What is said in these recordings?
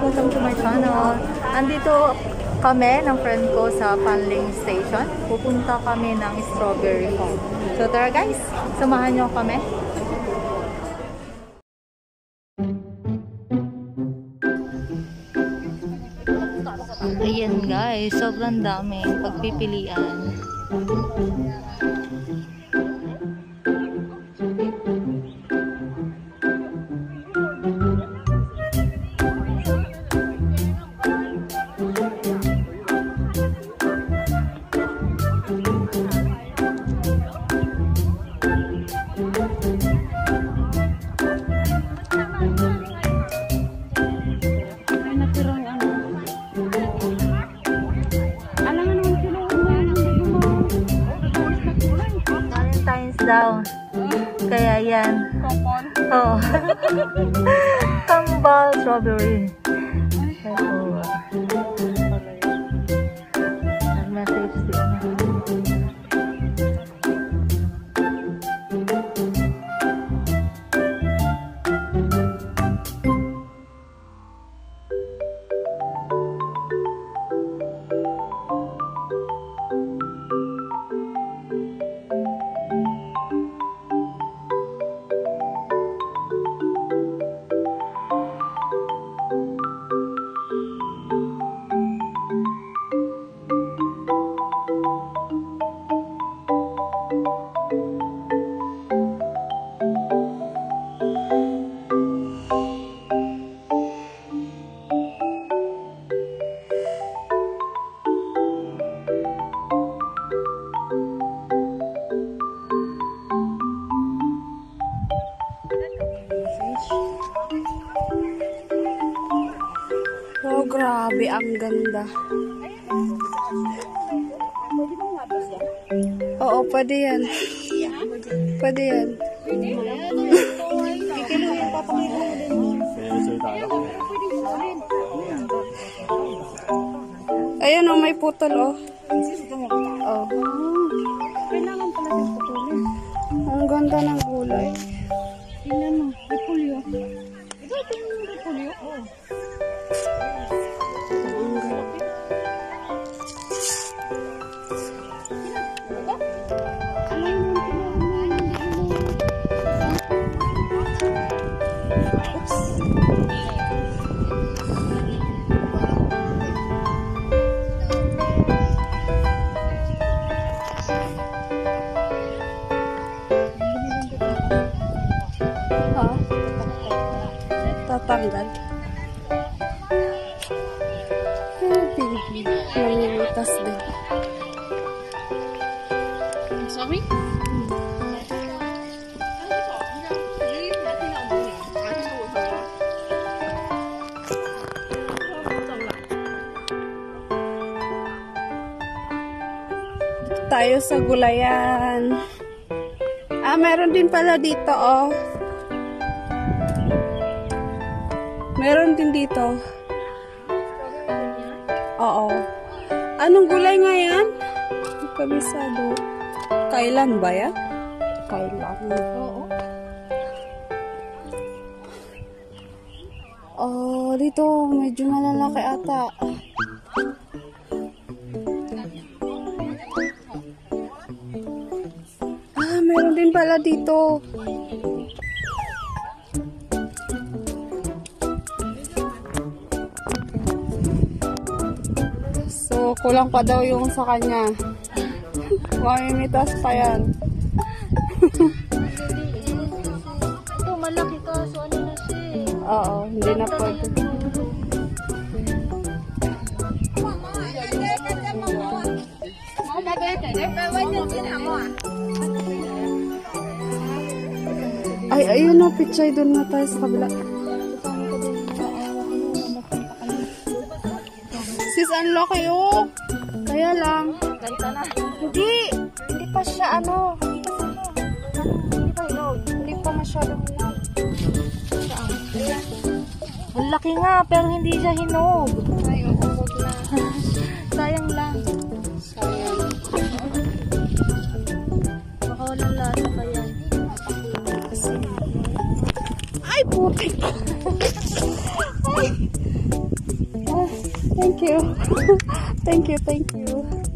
Welcome to my channel. Andito kami ng friend ko sa Panling Station. Pupunta kami ng Strawberry Farm. So tara guys, samahan nyo kami. Ayan guys, sobrang daming pagpipilian. Down. Kaya yan. Oh. Kambal strawberry. Oh. Oh, grabe, ang ganda. Oo, pwede yan. Pwede yan. Ayan o, may putol o. Oh. Kailangan pala yung putulin. Ang ganda ng gulay. Tingnan mo, repulyo. Ito yung repulyo? Oo. Tatanggal. Nangyilitas din. Sorry? Tayo sa gulayan. Ah, meron din pala dito, oh. Meron din dito. Oo. Anong gulay nga yan? Kabisado. Kailan ba yan? Kailan? Oo. Oh, dito. Medyo malalaki ata. Ah, meron din pala dito. Kulang pa daw yung sa kanya. Mamimitas pa yan. Ito, malaki ka. So, ano na siya? Oo, hindi na pwede. Ay, ayun o, pichay doon na tayo sa kabila. Sis, ang laki oh. Kaya lang. Ganda na. Hindi pa siya ano. Hindi pa hinog. Hindi pa masyadong hinog. Ang laki nga, pero hindi siya hinog. Ay, umubog na. Sayang lang. Sayang. Baka walang lasa pa yan. Ay, putik. Thank you. Thank you, thank you.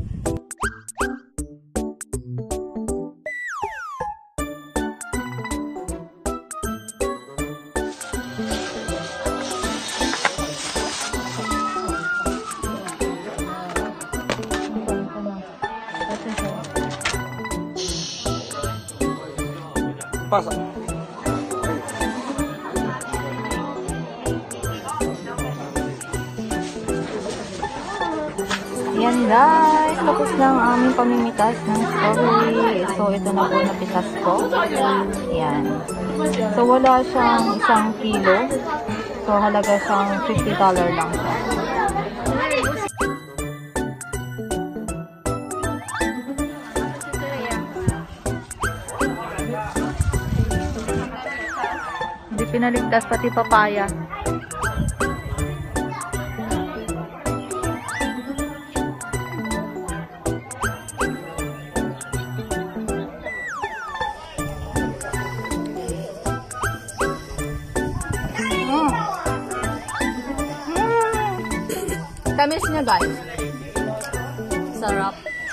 Pasa. Yan guys, tapos na ang aming pamimitas ng strawberry. So, ito na po napitas ko. Yan. So, wala siyang 1 kilo. So, halaga siyang $50 lang siya. Hindi pinaligtas pati papaya. Tamis niya guys. Sarap.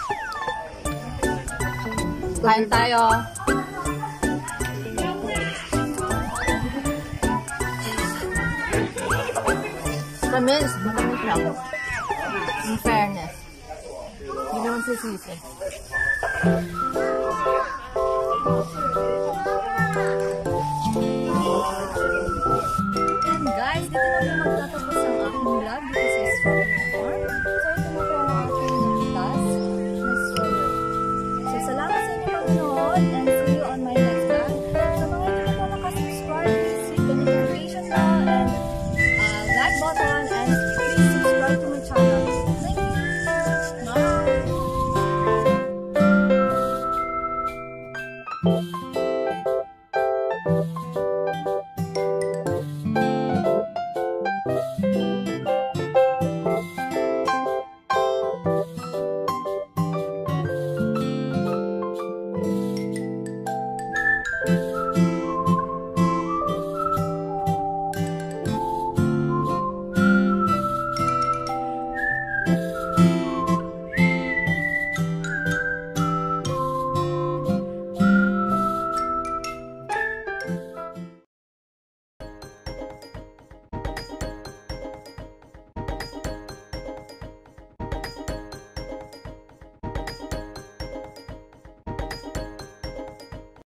Kain tayo. Tamis. Matamis lang. In fairness. Hindi naman sisisi. And guys, dito na po magtatapos ang aking vlog dito sa Strawberry Farm. So, ito na po ang aking nakitas na strawberry. So, salamat sa inyo panonood and see you on my next vlog. Sa mga hindi po nakasubscribe, please hit the notification bell and like button and please subscribe to my channel. Thank you. Bye.